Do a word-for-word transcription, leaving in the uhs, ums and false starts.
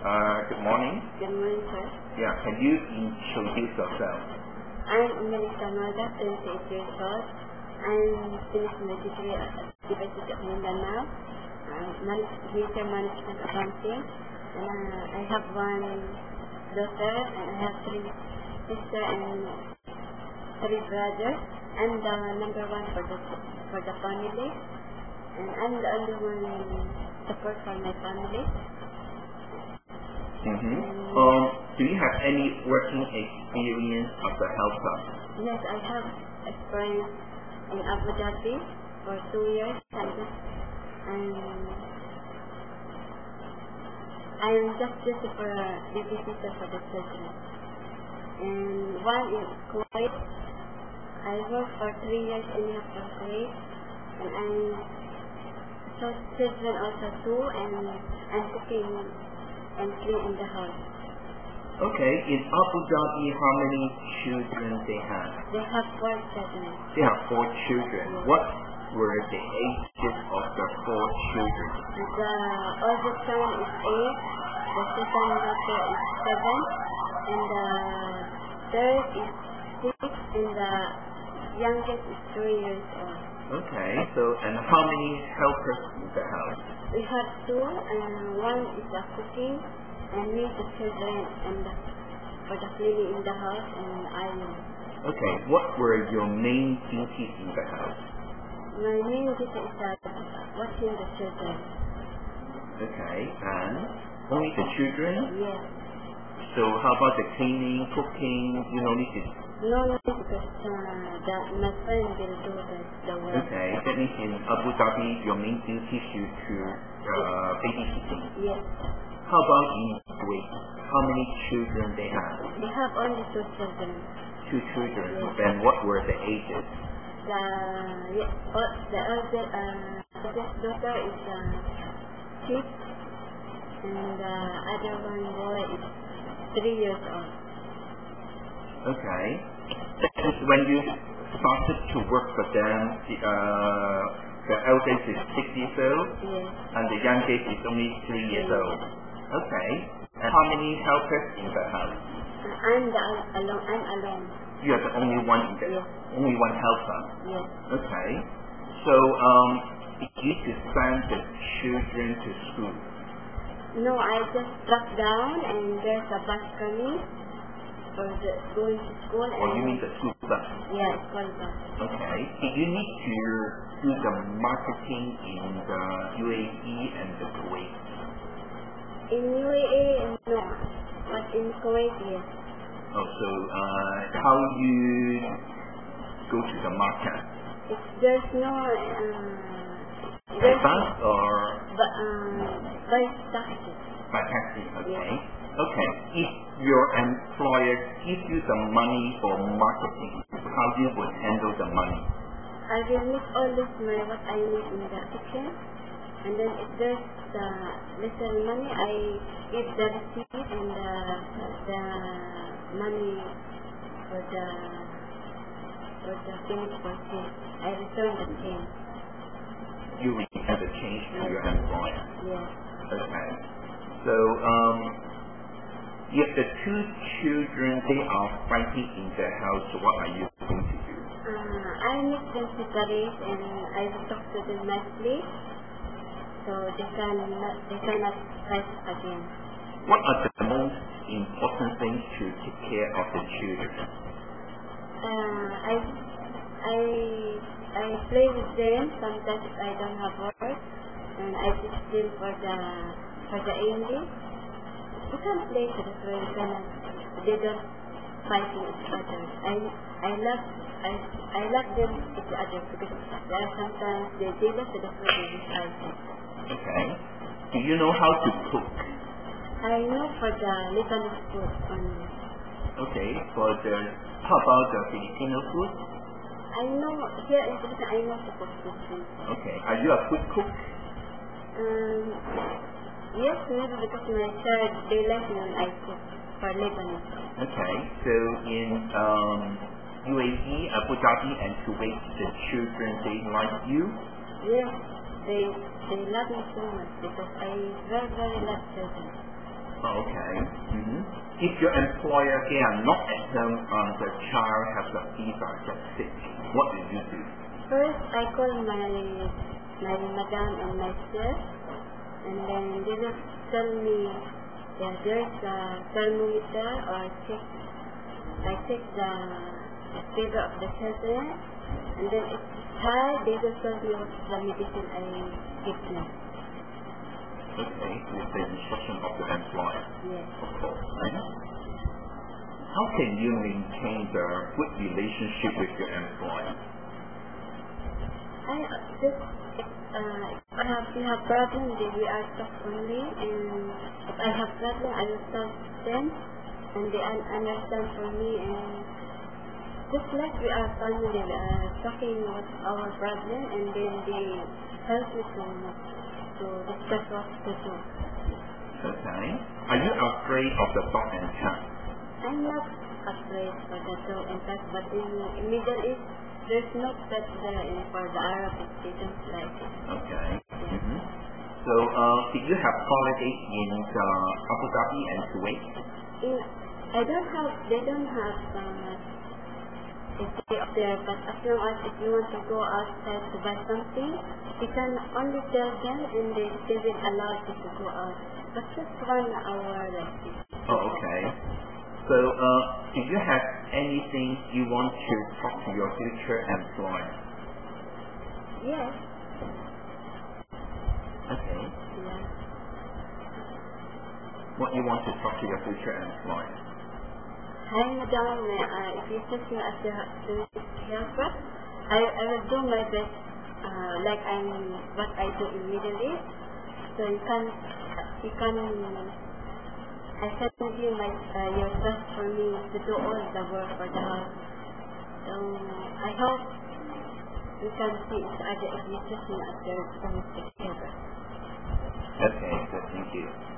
Uh, good morning. Good morning, sir. Yeah, can you introduce yourself? I'm Melissa Noda, twenty-eight years old. I'm finished my degree at the University of Mindanao, uh, manage, Major Management Accounting. And uh, I have one daughter, and I have three sisters and three brothers. I'm the number one for the for the family, and I'm the only one support for my family. Mm-hmm. Um, do you have any working experience as a helper? Yes, I have experience in Abu Dhabi for two years, and just and I'm just duty for a babysitter for the children. And one in Kuwait, I worked for three years in half for Kuwait, and I taught children also too, and I'm cooking and clean in the house. Okay, in Abu Dhabi, how many children they have? They have four children. They have four children. What were the ages of the four children? The oldest son is eight, the second daughter is seven, and the third is six, and the youngest is three years old. Okay, so and how many helpers in the house? We have two, and one is the cooking, and me the children, and the, for the cleaning in the house, and I am. Okay, what were your main duties in the house? My main duty is that watching the children. Okay, and only the children? Yes. So how about the cleaning, cooking, you know, this is... No, no, because uh, the, my friend will do the, the work. Okay, that means in Abu Dhabi, your main duty is to uh, babysitting. Yes. How about in Kuwait? How many children they have? They have only two children. Two children. Yes. Then what were the ages? The yes, oh, the elder uh, eldest daughter is uh, six, and the other one boy is three years old. Okay. That is when you started to work for them, the, uh, the eldest is six years old, Yes. and the youngest is only three years Yes. old. Okay. And how many helpers in the house? Uh, I'm the alone. I'm alone. You are the only one in the Yes. only one helper. Yes. Okay. So um, did you to send the children to school? No, I just drop down, and there's a bus coming for the going to school. Or and you mean the school bus? Yeah, school bus. Okay. Did you need to do the marketing in the U A E and the Kuwait? In U A E, no, but in Kuwait, yes. Oh, so uh, how you go to the market? If there's no, uh, By there's bus or but, um, by taxi. by taxi? Okay. Yes. Okay. If your employer gives you some money for marketing, how you would handle the money? I will make all this my what I need in the kitchen, and then if there's the little money, I give the receipt and the the money for the for the change for change. I return the change. You return the change to your employer. Yes. Okay. So um, if the two children they are fighting in the house, what are you going to do? Uh, I make them separate, and I will talk to them nicely, so they can they cannot fight again. What are the most important things to take care of the children? Uh, I I I play with them sometimes if I don't have work, and I teach them for the for the English. You can play to the friends, and they don't fighting each other. I I love I I love them each other because there are sometimes they jealous to the friends and fighting. Okay. Do you know how to cook? I know for the Lebanese food only. Okay. For the how about the Filipino food? I know here in Philippines I know to cook this food. Okay. Are you a good cook? Um, yes, maybe because my child they like me when I cook for Lebanese. Okay. So in um, U A E, Abu Dhabi, and Kuwait, the children they like you? Yes, they they love me so much because I very very love children. Oh, if your employer cannot at home and the child has a fever, get sick, what do you do? First, I call my my madam and my chef, and then they just tell me that there's a thermometer or check. I check the fever of the patient, and then if it's high, they just tell me what's the medicine I give them. Okay, with the instruction of the employer. Yes. Of course. Right? How can you maintain the good relationship with your employer? I just uh, if I have we have problem, then we are talk only, and if I have problem, I will tell them, and they un- understand for me, and just like we are family, uh, talking what our problem, and then they help me to to discuss what to do. Okay. Are you afraid of the dog and cat? I'm not afraid for the dog and cat, but in, in Middle East, there's no pet there, and for the Arab, they don't like it. Okay. Yeah. Mm-hmm. So, uh, did you have holidays in uh, Abu Dhabi and Kuwait? In, I don't have, they don't have uh, a day up there, but as long as if you want to go outside to buy something, you can only tell them, and they, they will allow you to go out. But just one hour like this. Oh, okay. So, uh, do you have anything you want to talk to your future employer? Yes. Okay. Yeah. What you want to talk to your future employer? Hi, madam. Uh, if you take me as a helper, I, I will do my best, uh, like I'm what I do in Middle East. So you can, you can, I can give you my uh, your trust for me to do all the work for the house. So I hope we can see each other if you take me as your domestic helper. Okay, good. Thank you.